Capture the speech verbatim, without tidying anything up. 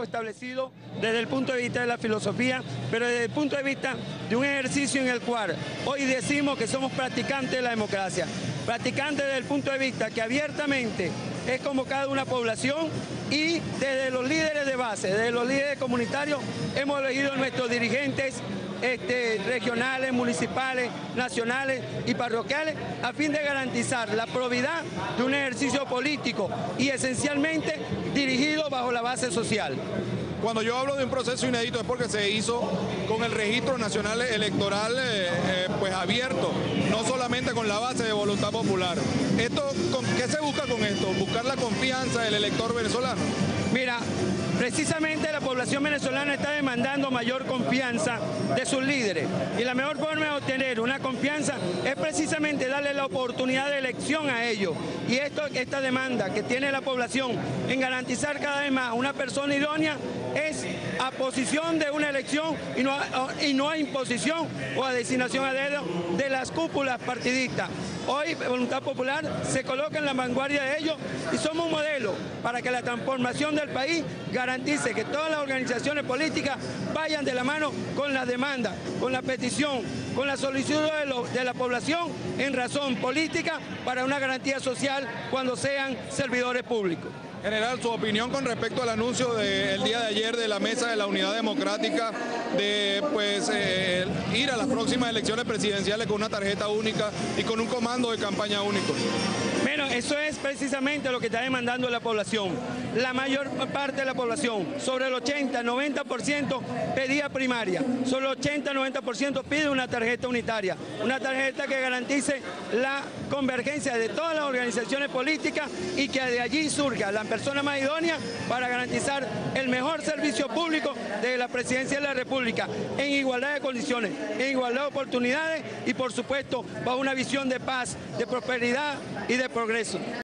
marco establecido desde el punto de vista de la filosofía, pero desde el punto de vista de un ejercicio en el cual hoy decimos que somos practicantes de la democracia, practicantes desde el punto de vista que abiertamente es convocada una población y desde los líderes de base, desde los líderes comunitarios, hemos elegido a nuestros dirigentes Este, regionales, municipales, nacionales y parroquiales a fin de garantizar la probidad de un ejercicio político y esencialmente dirigido bajo la base social. Cuando yo hablo de un proceso inédito es porque se hizo con el registro nacional electoral eh, eh, pues abierto, no solamente con la base de voluntad popular. Esto, con, ¿qué se busca con esto? Buscar la confianza del elector venezolano. Mira, precisamente la población venezolana está demandando mayor confianza de sus líderes y la mejor forma de obtener una confianza es precisamente darle la oportunidad de elección a ellos. Y esto, esta demanda que tiene la población en garantizar cada vez más una persona idónea es a posición de una elección y no a, y no a imposición o a designación a dedo de las cúpulas partidistas. Hoy Voluntad Popular se coloca en la vanguardia de ellos y somos un modelo para que la transformación del país garantice que todas las organizaciones políticas vayan de la mano con la demanda, con la petición, con la solicitud de, lo, de la población en razón política para una garantía social cuando sean servidores públicos. General, su opinión con respecto al anuncio del día de ayer de la Mesa de la Unidad Democrática de pues eh, ir a las próximas elecciones presidenciales con una tarjeta única y con un comando de campaña único. Bueno, eso es precisamente lo que está demandando la población. La mayor parte de la población, sobre el ochenta, noventa por ciento pedía primaria, sobre el ochenta, noventa por ciento pide una tarjeta unitaria, una tarjeta que garantice la convergencia de todas las organizaciones políticas y que de allí surja la persona más idónea para garantizar el mejor servicio público de la Presidencia de la República en igualdad de condiciones, en igualdad de oportunidades y por supuesto bajo una visión de paz, de prosperidad y de progreso.